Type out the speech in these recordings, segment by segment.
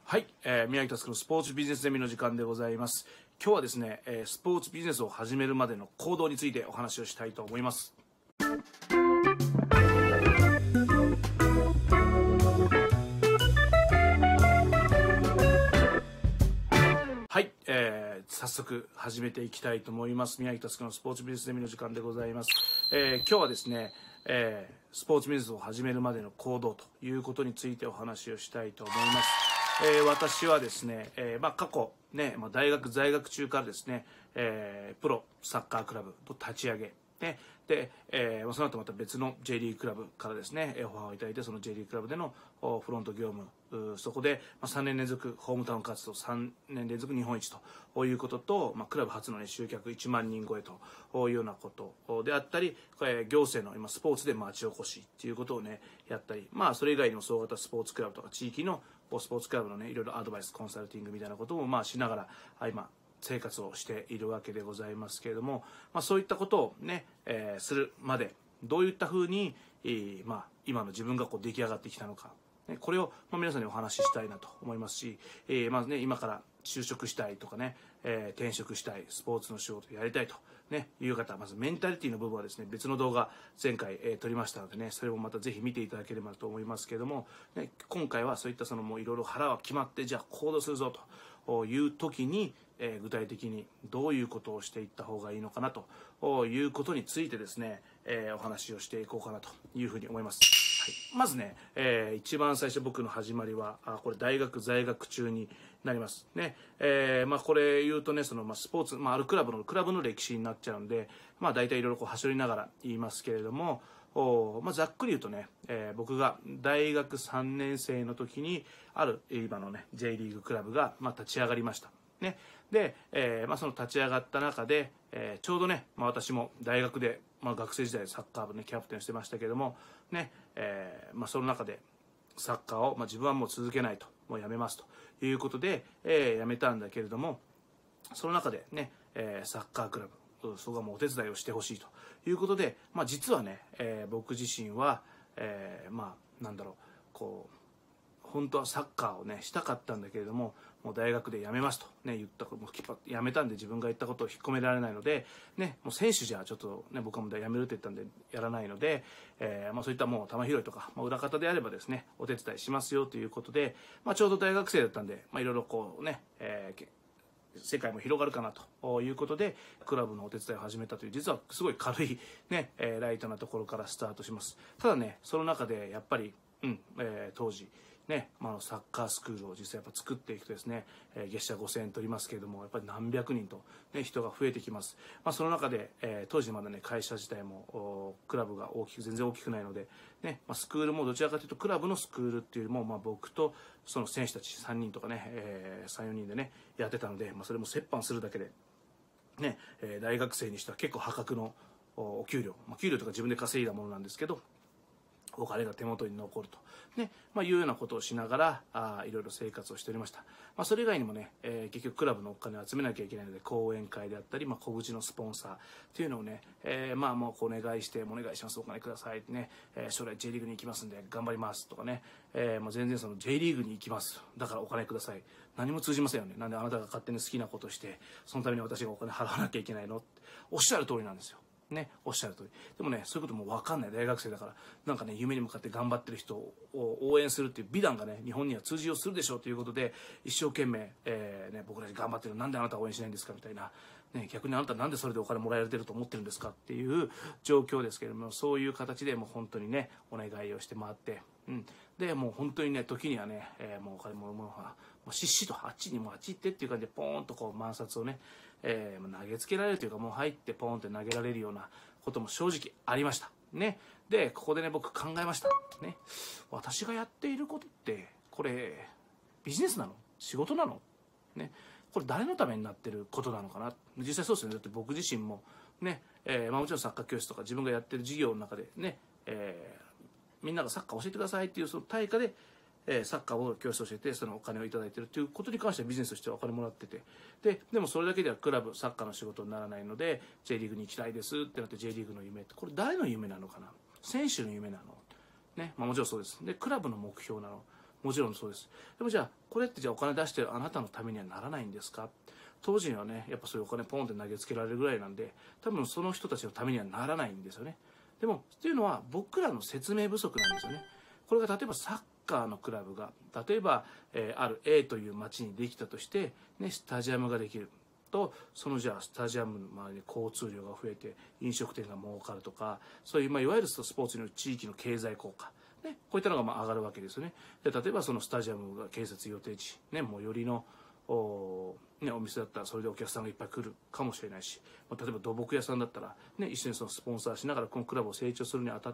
はい、宮城佑のスポーツビジネスゼミの時間でございます。今日はですね、スポーツビジネスを始めるまでの行動についてお話をしたいと思います。はい、早速始めていきたいと思います。宮城佑のスポーツビジネスゼミの時間でございます。今日はですね、スポーツビジネスを始めるまでの行動ということについてお話をしたいと思います。私はですね、過去ね、大学在学中からですね、プロサッカークラブと立ち上げ、ね、で、その後また別の J リーグクラブからですね、オファーをいただいて、その J リーグクラブでのフロント業務、そこで3年連続ホームタウン活動、3年連続日本一ということと、クラブ初の、ね、集客1万人超えというようなことであったり、行政の今スポーツで町おこしっていうことをね、やったり、それ以外にも総型スポーツクラブとか地域のスポーツクラブのね、いろいろアドバイス、コンサルティングみたいなこともしながら、今、生活をしているわけでございますけれども、そういったことをね、するまで、どういったふうに、今の自分が出来上がってきたのか、ね、これを、皆さんにお話ししたいなと思いますし、まずね、今から就職したいとかね、転職したい、スポーツの仕事をやりたいと、ね、いう方、まずメンタリティの部分はですね、別の動画前回、撮りましたのでね、それもまたぜひ見ていただければと思いますけれども、ね、今回はそういったもういろいろ腹は決まって、じゃあ行動するぞという時に、具体的にどういうことをしていった方がいいのかなということについてですね、お話をしていこうかなというふうに思います。はい、まずね、一番最初僕の始まりはこれ大学在学中になりますね。これ言うとね、スポーツ、あるクラブの歴史になっちゃうんで、大体いろいろはしょりながら言いますけれども、ざっくり言うとね、僕が大学3年生の時にある今のね J リーグクラブが立ち上がりました。ね、で、その立ち上がった中で、ちょうどね、私も大学で、学生時代サッカー部ねキャプテンしてましたけどもね、その中でサッカーを、自分はもう続けないと、もうやめますということで、やめたんだけれども、その中でね、サッカークラブそこはもうお手伝いをしてほしいということで、実はね、僕自身は、なんだろう、本当はサッカーをねしたかったんだけれども、もう大学で辞めますとね言ったことも辞めたんで、自分が言ったことを引っ込められないのでね、もう選手じゃちょっとね、僕はもう辞めるって言ったんでやらないので、そういったもう球拾いとか、裏方であればですねお手伝いしますよということで、ちょうど大学生だったんで、いろいろ世界も広がるかなということでクラブのお手伝いを始めたという、実はすごい軽いね、ライトなところからスタートします。ただね、その中でやっぱり、当時ね、サッカースクールを実際やっぱ作っていくとですね、月謝5000円取りますけれども、やっぱり何百人と、ね、人が増えてきます。その中で、当時まだね会社自体もクラブが全然大きくないので、ね、スクールもどちらかというとクラブのスクールっていうよりも、僕とその選手たち3人とかね、3、4人でねやってたので、それも折半するだけでね、大学生にしては結構破格のお給料、給料とか自分で稼いだものなんですけど、お金が手元に残ると、ね、いうようなことをしながらいろいろ生活をしておりました。それ以外にもね、結局クラブのお金を集めなきゃいけないので、講演会であったり、小口のスポンサーっていうのをね、もうお願いして、お願いします、お金くださいってね、将来 J リーグに行きますんで頑張りますとかね、全然J リーグに行きます、だからお金ください、何も通じませんよね。なんであなたが勝手に好きなことをしてそのために私がお金払わなきゃいけないのっておっしゃる通りなんですよね、おっしゃる通り。でもね、そういうことも分かんない大学生だから、なんかね、夢に向かって頑張ってる人を応援するっていう美談がね、日本には通じようするでしょうということで、一生懸命、僕たち頑張ってる、なんであなたは応援しないんですかみたいな、ね、逆にあなたなんでそれでお金もらえてると思ってるんですかっていう状況ですけれども、そういう形でもう本当にね、お願いをして回って、でもう本当にね、時にはね、もうお金もうしっしとあっちにもあっち行ってっていう感じでポーンと万札をね、投げつけられるというか、もう入ってポーンって投げられるようなことも正直ありましたね。でここでね、僕考えましたね。私がやっていることってこれビジネスなの、仕事なのね、これ誰のためになってることなのかな。実際そうですよね。だって僕自身もね、もちろんサッカー教室とか自分がやってる授業の中でね、みんながサッカー教えてくださいっていうその対価でサッカーを教室教えてそのお金をいただいているということに関してはビジネスとしてはお金もらってて、でもそれだけではクラブサッカーの仕事にならないので J リーグに行きたいですってなって、 J リーグの夢ってこれ誰の夢なのかな、選手の夢なのね、もちろんそうです。でクラブの目標なの、 もちろんそうです。でもじゃあこれってじゃあお金出してるあなたのためにはならないんですか。当時にはねやっぱそういうお金ポンって投げつけられるぐらいなんで、多分その人たちのためにはならないんですよね。でもっていうのは僕らの説明不足なんですよね。これが例えばサッカーのクラブが例えば、ある A という町にできたとして、ね、スタジアムができると、そのじゃあスタジアムの周りで交通量が増えて飲食店が儲かるとか、そういう、いわゆるスポーツによる地域の経済効果、ね、こういったのが上がるわけですよね。で例えばそのスタジアムが建設予定地、ね、最寄りのお店だったらそれでお客さんがいっぱい来るかもしれないし、例えば土木屋さんだったら、ね、一緒にそのスポンサーしながらこのクラブを成長するにあたって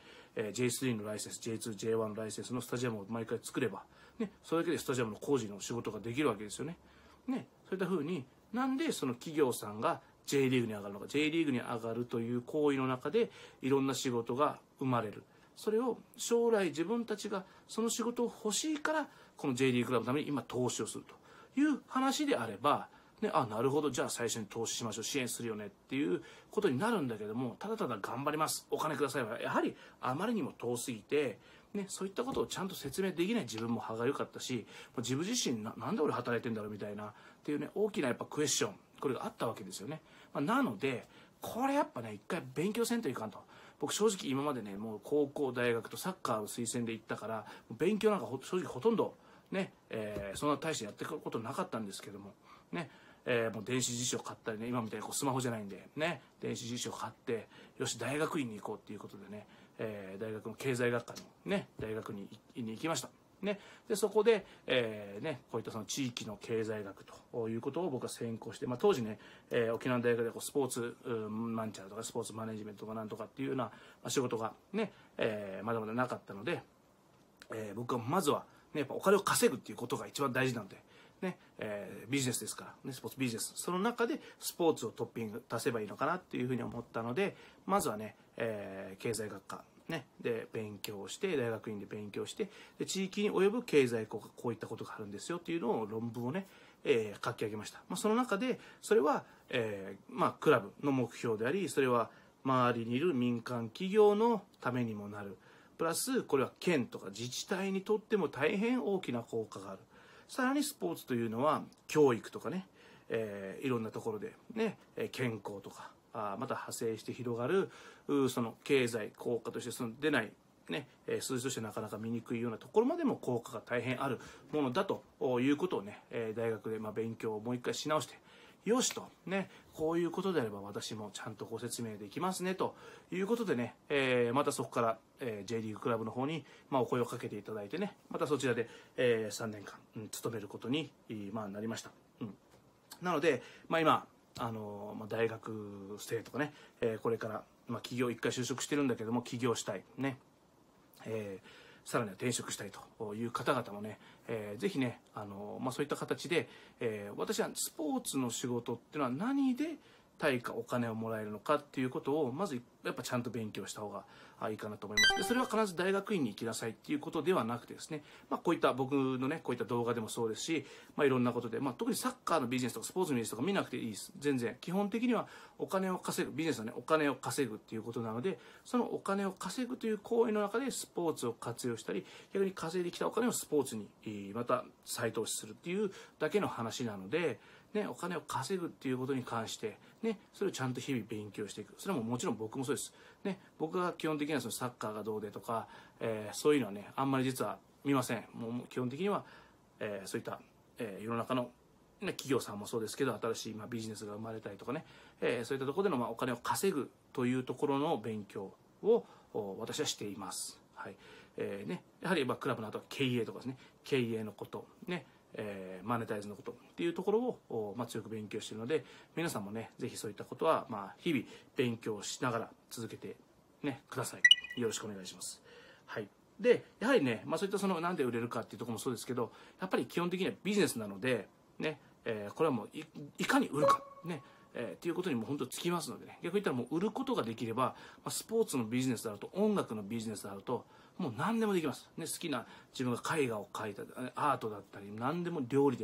、J3 のライセンス J2J1 のライセンスのスタジアムを毎回作れば、ね、それだけでスタジアムの工事の仕事ができるわけですよね。ね、そういったふうになんでその企業さんが J リーグに上がるのか。 J リーグに上がるという行為の中でいろんな仕事が生まれる。それを将来自分たちがその仕事を欲しいからこの J リーグクラブのために今投資をするという話であれば、ね、なるほど、じゃあ最初に投資しましょう、支援するよねっていうことになるんだけども、ただただ頑張ります、お金くださいはやはりあまりにも遠すぎて、ね、そういったことをちゃんと説明できない自分も歯がゆかったし、自分自身なんで俺働いてんだろうみたいなっていうね、大きなやっぱクエスチョン、これがあったわけですよね。なのでこれやっぱね一回勉強せんといかんと。僕正直今までねもう高校大学とサッカーを推薦で行ったから勉強なんか正直ほとんどね、そんな大してやっていくことなかったんですけどもね、もう電子辞書買ったりね、今みたいにスマホじゃないんでね、電子辞書買ってよし大学院に行こうっていうことでね、大学の経済学科のね大学に行きましたね。でそこで、ね、こういったその地域の経済学ということを僕は専攻して、当時ね、沖縄大学でスポーツマンチャーとかスポーツマネジメントとかなんとかっていうような仕事がね、まだまだなかったので、僕はまずは、ね、やっぱお金を稼ぐっていうことが一番大事なので、ねビジネスですから、ね、スポーツビジネス、その中でスポーツをトッピング足せばいいのかなっていうふうに思ったので、まずはね、経済学科ね、で勉強して、大学院で勉強して、で地域に及ぶ経済効果、こういったことがあるんですよっていうのを論文をね、書き上げました。その中でそれは、クラブの目標であり、それは周りにいる民間企業のためにもなる。プラスこれは県とか自治体にとっても大変大きな効果がある。さらにスポーツというのは教育とかね、いろんなところでね、健康とかまた派生して広がるその経済効果としてその出ないね、数字としてなかなか見にくいようなところまでも効果が大変あるものだということをね、大学で勉強をもう一回し直して、よしとね、こういうことであれば私もちゃんとご説明できますねということでね、またそこから、J リーグクラブの方に、お声をかけていただいてね、またそちらで、3年間、勤めることに、なりました。なので、今大学生とかね、これから、企業一回就職してるんだけども起業したいね、さらには転職したいという方々もね、ぜひね、そういった形で、私はスポーツの仕事っていうのは何で対価お金をもらえるのかっていうことをまずやっぱちゃんと勉強した方がいいかなと思います。でそれは必ず大学院に行きなさいっていうことではなくてですね、こういった僕のねこういった動画でもそうですし、いろんなことで、特にサッカーのビジネスとかスポーツのビジネスとか見なくていいです。全然基本的にはお金を稼ぐビジネスはね、お金を稼ぐっていうことなので、そのお金を稼ぐという行為の中でスポーツを活用したり、逆に稼いできたお金をスポーツにまた再投資するっていうだけの話なので、ね、お金を稼ぐっていうことに関して、ね、それをちゃんと日々勉強していく。それはもちろん僕もそうです、ね、僕は基本的にはそのサッカーがどうでとか、そういうのはねあんまり実は見ません。もう基本的には、そういった、世の中の、ね、企業さんもそうですけど、新しいビジネスが生まれたりとかね、そういったところでのお金を稼ぐというところの勉強を私はしています。はいやはりクラブの後は経営とかですね、経営のことね、マネタイズのことっていうところを、強く勉強しているので、皆さんもねぜひそういったことは、日々勉強しながら続けて、ね、ください。よろしくお願いします。はい、でやはりね、そういったそのなんで売れるかっていうところもそうですけど、やっぱり基本的にはビジネスなので、ねこれはもう いかに売るかねっていうことにも本当つきますのでね、逆に言ったらもう売ることができれば、スポーツのビジネスであると音楽のビジネスであるともう何でもできます、ね、好きな自分が絵画を描いたアートだったり何でも料理でも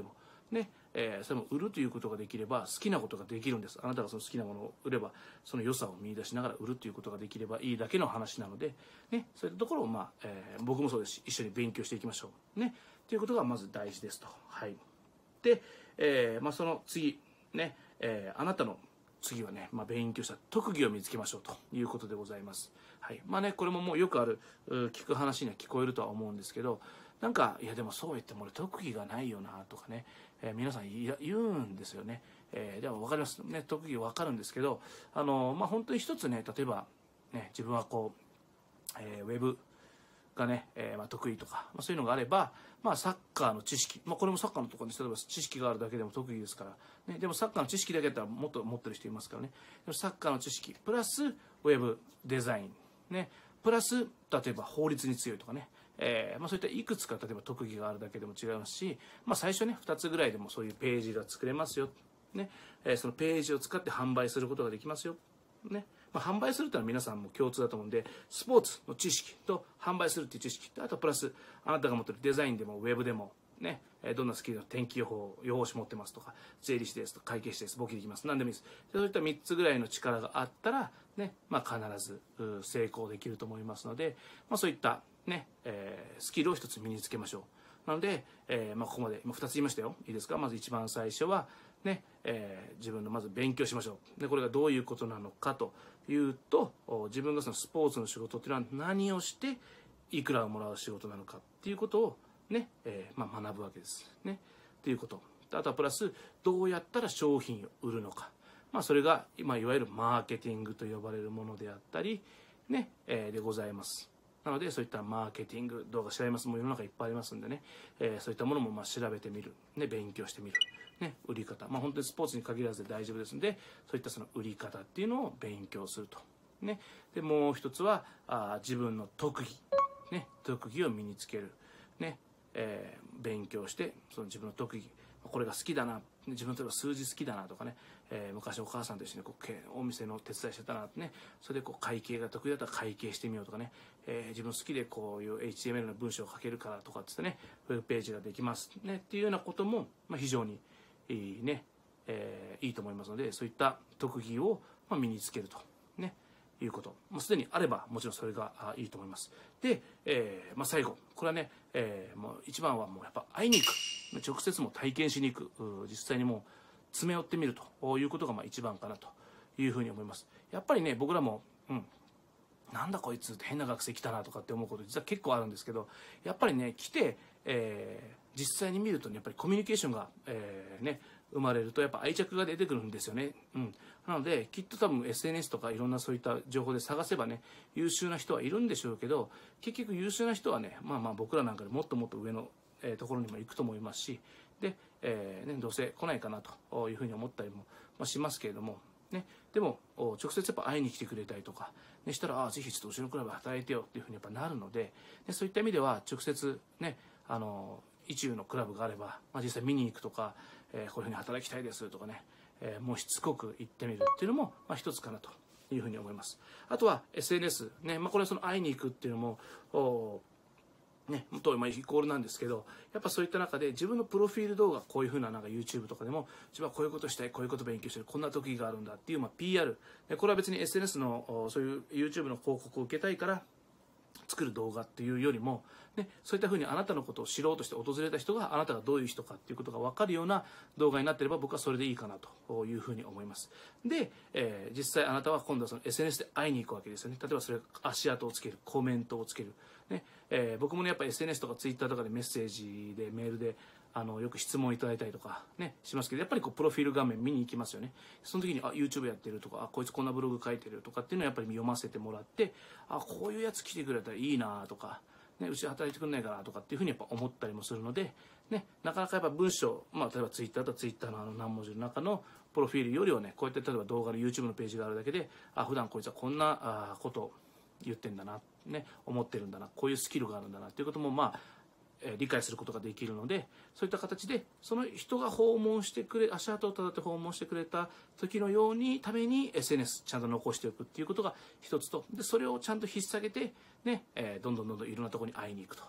ね、それも売るということができれば好きなことができるんです。あなたがその好きなものを売ればその良さを見出しながら売るということができればいいだけの話なので、ね、そういったところを、僕もそうですし一緒に勉強していきましょうねということがまず大事ですと。はい、で、その次ね、あなたの次はね、勉強した特技を見つけましょうということでございます。はい、これももうよくある聞く話には聞こえるとは思うんですけど、なんかいやでもそう言っても俺特技がないよなとかね、皆さん言うんですよね。でも分かりますね、特技分かるんですけど、本当に一つね、例えばね、自分はこう、ウェブがね、得意とか、そういうのがあれば、サッカーの知識、これもサッカーのところに例えば知識があるだけでも得意ですから、ね、でもサッカーの知識だけだったらもっと持ってる人いますからね。でもサッカーの知識プラスウェブデザイン、ね、プラス例えば法律に強いとかね、そういったいくつか例えば特技があるだけでも違いますし、最初ね2つぐらいでもそういうページが作れますよ、ね、そのページを使って販売することができますよ、ね。販売するというのは皆さんも共通だと思うんで、スポーツの知識と販売するっていう知識と、あとプラスあなたが持ってるデザインでもウェブでもね、どんなスキルの天気予報士持ってますとか、税理士ですとか会計士です、簿記できます、何でもいいです。そういった3つぐらいの力があったらね、必ず成功できると思いますので、そういったね、スキルを一つ身につけましょう。なので、ここまで今2つ言いましたよ。いいですか。まず一番最初はね、自分のまず勉強しましょう。でこれがどういうことなのかというと、自分がそのスポーツの仕事っていうのは何をしていくらをもらう仕事なのかっていうことをね、学ぶわけですね。ということ。あとはプラスどうやったら商品を売るのか。それがいわゆるマーケティングと呼ばれるものであったりね、でございます。なのでそういったマーケティング動画調べます。もう世の中いっぱいありますんでね、そういったものも調べてみる、ね、勉強してみる、ね、売り方、本当にスポーツに限らず大丈夫ですので、そういったその売り方っていうのを勉強すると、ね。でもう一つは自分の特技、ね、特技を身につける、ね、勉強してその自分の特技、これが好きだな、自分例えば数字好きだなとかね、昔お母さんと一緒にお店の手伝いしてたなってね、それで会計が得意だったら会計してみようとかね、自分好きでこういう HTML の文章を書けるからとかっつってね、ウェブページができますねっていうようなことも、非常にいいね、いいと思いますので、そういった特技を身につけるとねいうこと、もうすでにあればもちろんそれがいいと思います。で、最後これはね、もう一番はもうやっぱ会いに行く、直接も体験しに行く、実際にもう詰め寄ってみるということが一番かなというふうに思います。やっぱりね、僕らもなんだこいつって変な学生来たなとかって思うこと実は結構あるんですけど、やっぱりね来て、実際に見るとね、やっぱりコミュニケーションが、生まれるとやっぱ愛着が出てくるんですよね。なのできっと多分 SNS とかいろんなそういった情報で探せばね、優秀な人はいるんでしょうけど、結局優秀な人はね、僕らなんかでもっともっと上のところにも行くと思いますし、で、どうせ来ないかなというふうに思ったりもしますけれども、ね、でも直接やっぱ会いに来てくれたりとか、ね、したらぜひちょっとうちのクラブで働いてよっていうふうにやっぱなるので、そういった意味では直接ね、意中のクラブがあれば、実際見に行くとか、こういうふうに働きたいですとかね、もうしつこく言ってみるっていうのも一つかなというふうに思います。あとは SNS ね、これはその会いに行くっていうのもね、とイコールなんですけど、やっぱそういった中で自分のプロフィール動画、こういうふうなYouTube とかでも自分はこういうことしたい、こういうこと勉強してる、こんな特技があるんだっていうPR、これは別に SNS のそういう YouTube の広告を受けたいから作る動画っていうよりも、そういったふうにあなたのことを知ろうとして訪れた人があなたがどういう人かっていうことが分かるような動画になっていれば、僕はそれでいいかなというふうに思います。で、実際あなたは今度はその SNS で会いに行くわけですよね。例えばそれ足跡をつける、コメントをつける、僕もねやっぱ SNS とか Twitter とかでメッセージでメールでよく質問いただいたりとかねしますけど、やっぱりプロフィール画面見に行きますよね。その時にYouTube やってるとか、こいつこんなブログ書いてるとかっていうのをやっぱり読ませてもらって、こういうやつ来てくれたらいいなとか、うちで働いてくんないかなとかっていうふうにやっぱ思ったりもするので、なかなかやっぱ文章、例えば Twitter と Twitter の何文字の中のプロフィールよりはね、こうやって例えば動画の YouTube のページがあるだけで、普段こいつはこんなこと言ってんだな、思ってるんだな、こういうスキルがあるんだなっていうことも理解することができるので、そういった形でその人が訪問してくれ、足跡をたどって訪問してくれた時のようにために SNS ちゃんと残しておくっていうことが一つと、でそれをちゃんと引っ提げてどんどんいろんなところに会いに行く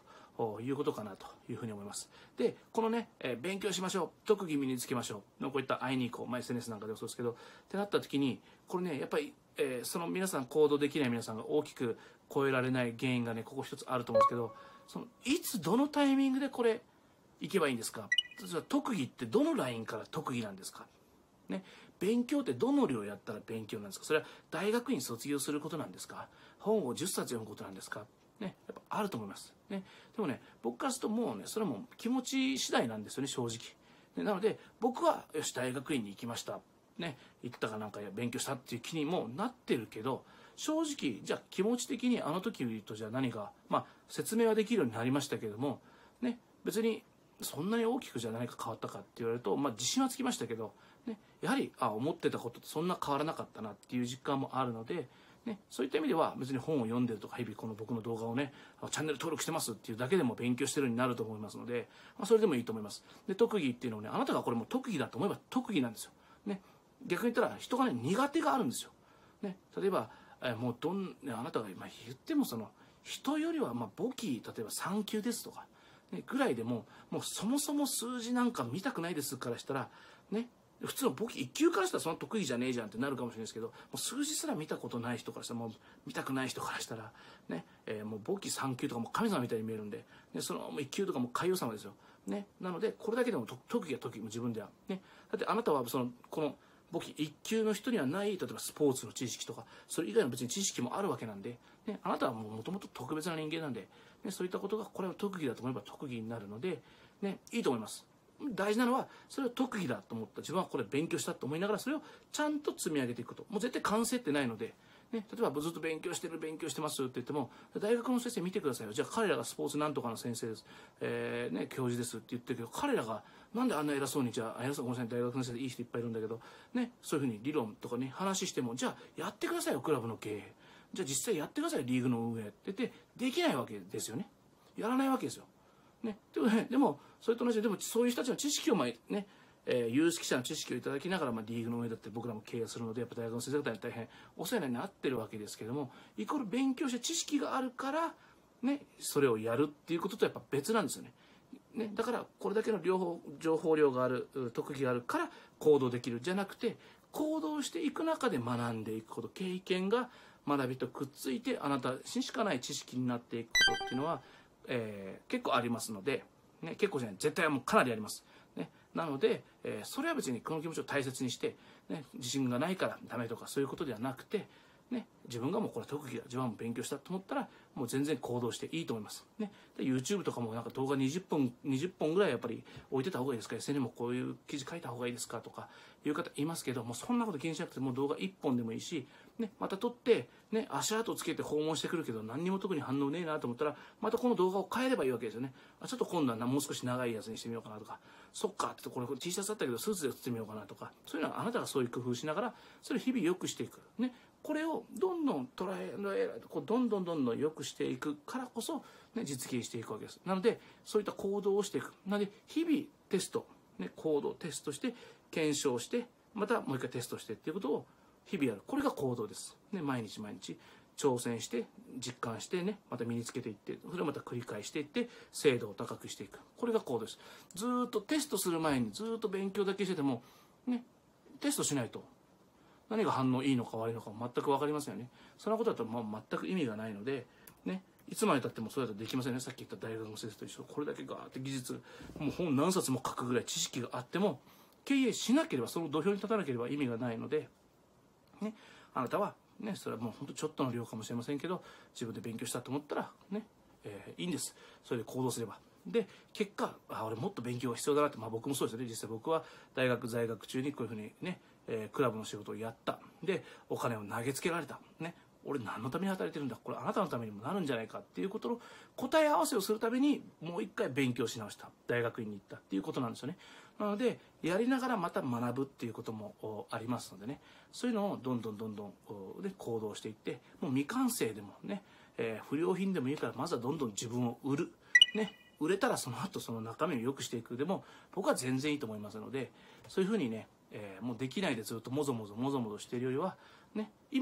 いうことかなというふうに思います。で、このね、勉強しましょう、特技身につけましょうの、こういった会いに行こう、SNS なんかでもそうですけど、ってなった時に、これね、やっぱり、その皆さん、行動できない皆さんが大きく超えられない原因がね、ここ一つあると思うんですけど、いつどのタイミングでこれ行けばいいんですか。特技ってどのラインから特技なんですか、ね、勉強ってどの量やったら勉強なんですか。それは大学院卒業することなんですか、本を10冊読むことなんですか、ね、やっぱあると思います、ね、でもね、僕からするともうね、それはもう気持ち次第なんですよね、正直。なので僕はよし大学院に行きました、ね、行ったかなんか勉強したっていう気にもなってるけど、正直じゃあ気持ち的にあの時とじゃあ何が、説明はできるようになりましたけども、ね、別にそんなに大きくじゃ何か変わったかって言われると、自信はつきましたけど、ね、やはり思ってたこととそんな変わらなかったなっていう実感もあるので、ね、そういった意味では別に本を読んでるとか日々この僕の動画をねチャンネル登録してますっていうだけでも勉強してるようになると思いますので、それでもいいと思います。で、特技っていうのをね、あなたがこれも特技だと思えば特技なんですよ、ね、逆に言ったら人がね苦手があるんですよ、ね、例えばもうあなたが言っても人よりは簿記例えば3級ですとか、ね、ぐらいでもうそもそも数字なんか見たくないですからしたらね、普通の簿記1級からしたらそんな得意じゃねえじゃんってなるかもしれないですけど、もう数字すら見たことない人からしたら、もう見たくない人からしたらね、もう簿記3級とかもう神様みたいに見えるんで、ね、その1級とかも海王様ですよ、ね、なのでこれだけでも特技は特技も自分ではね、だってあなたはこの簿記1級の人にはない例えばスポーツの知識とかそれ以外の別に知識もあるわけなんで、ね、あなたはもともと特別な人間なんで、ね、そういったことがこれは特技だと思えば特技になるので、ね、いいと思います。大事なのはそれを特技だと思った自分はこれ勉強したと思いながらそれをちゃんと積み上げていくこと、もう絶対完成ってないので、ね、例えばずっと勉強してますって言っても大学の先生見てくださいよ、じゃあ彼らがスポーツなんとかの先生です、教授ですって言ってるけど、彼らがなんであんな偉そうに、じゃあ偉そう、ごめんなさい、大学の先生でいい人いっぱいいるんだけど、ね、そういうふうに理論とかね話しても、じゃあやってくださいよクラブの経営、じゃあ実際やってくださいリーグの運営って言ってできないわけですよね、やらないわけですよ、ね、でもそれと同じで、もそういう人たちの知識をね、有識者の知識をいただきながら、リーグの上だって僕らも経営するので、やっぱ大学の先生方に大変お世話になってるわけですけども、イコール勉強して知識があるから、ね、それをやるっていうこととやっぱ別なんですよね。ね、だからこれだけの情報量がある、特技があるから行動できるじゃなくて、行動していく中で学んでいくこと、経験が学びとくっついてあなたにしかない知識になっていくことっていうのは、結構ありますので、ね、結構じゃない、絶対はもうかなりあります、ね、なので、それは別にこの気持ちを大切にして、ね、自信がないからダメとかそういうことではなくて、ね、自分がもうこれ特技だ、自分はもう勉強したと思ったらもう全然行動していいと思います、ね、で YouTube とかもなんか動画20本ぐらいやっぱり置いてた方がいいですか、 SN にもこういう記事書いた方がいいですかとかいう方いますけども、そんなこと気にしなくてもう動画1本でもいいし、ね、また撮って、ね、足跡つけて訪問してくるけど何にも特に反応ねえなと思ったらまたこの動画を変えればいいわけですよね。ちょっと今度はもう少し長いやつにしてみようかなとか、そっかってこれ T シャツだったけどスーツで写ってみようかなとか、そういうのはあなたがそういう工夫しながらそれを日々良くしていく、ね、これをどんどんどんどん良くしていくからこそ、ね、実現していくわけです。なのでそういった行動をしていく、なので日々テスト、ね、行動テストして検証してまたもう一回テストしてっていうことを日々やる、これが行動です、ね、毎日挑戦して実感してね、また身につけていって、それをまた繰り返していって精度を高くしていく、これが行動です。ずっとテストする前にずっと勉強だけしてても、ね、テストしないと何が反応いいのか悪いのか全く分かりませんよね。そんなことだと全く意味がないので、ね、いつまでたってもそうだとできませんね。さっき言った大学の先生と一緒、これだけガーって技術、もう本何冊も書くぐらい知識があっても経営しなければ、その土俵に立たなければ意味がないので、ね、あなたは、ね、それはもう本当ちょっとの量かもしれませんけど、自分で勉強したと思ったら、ね、いいんです。それで行動すれば。で結果俺もっと勉強が必要だなって、僕もそうですよね。実際僕は大学在学中にこういうふうにね、クラブの仕事をやった、でお金を投げつけられた、ね、俺何のために働いてるんだ、これあなたのためにもなるんじゃないかっていうことの答え合わせをするためにもう一回勉強し直した、大学院に行ったっていうことなんですよね。なのでやりながらまた学ぶっていうこともありますのでね、そういうのをどんどん行動していって、もう未完成でもね、不良品でもいいからまずはどんどん自分を売る、ね、売れたらその後その中身を良くしていくでも僕は全然いいと思いますので、そういうふうにね、もうできないでずっともぞもぞしているよりは、ね、今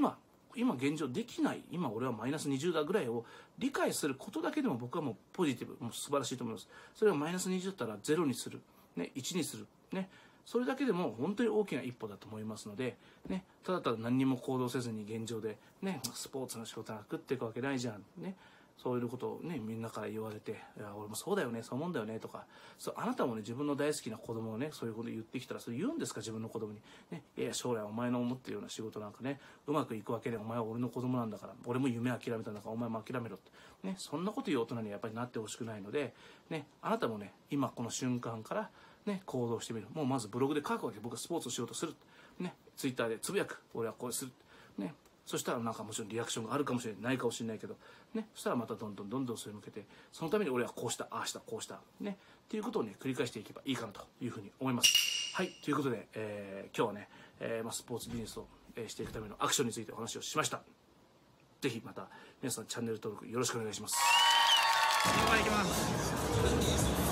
今現状できない、今俺はマイナス20だぐらいを理解することだけでも僕はもうポジティブ、もう素晴らしいと思います。それをマイナス20だったら0にする、ね、1にする、ね、それだけでも本当に大きな一歩だと思いますので、ね、ただただ何にも行動せずに現状で、ね、スポーツの仕事が食っていくわけないじゃん、ね、そういうことをね、みんなから言われて、いや俺もそうだよね、そう思うんだよねとか、そうあなたもね、自分の大好きな子供をね、そういうこと言ってきたら、それ言うんですか、自分の子供に。ね、いや将来お前の思ってるような仕事なんかね、うまくいくわけで、お前は俺の子供なんだから、俺も夢諦めたんだから、お前も諦めろって。ね、そんなこと言う大人にはやっぱりなってほしくないので、ね、あなたもね、今この瞬間から、ね、行動してみる。もうまずブログで書くわけ。僕はスポーツをしようとする。ね、ツイッターでつぶやく。俺はこうする。ね、そしたらなんかもちろんリアクションがあるかもしれない、ないかもしれないけど、ね、そしたらまたどんどんそれに向けて、そのために俺はこうした、ああした、こうした、ね、っていうことをね、繰り返していけばいいかなというふうに思います。はい、ということで、今日はね、スポーツビジネスを、していくためのアクションについてお話をしました。ぜひまた皆さんチャンネル登録よろしくお願いします。 いきます。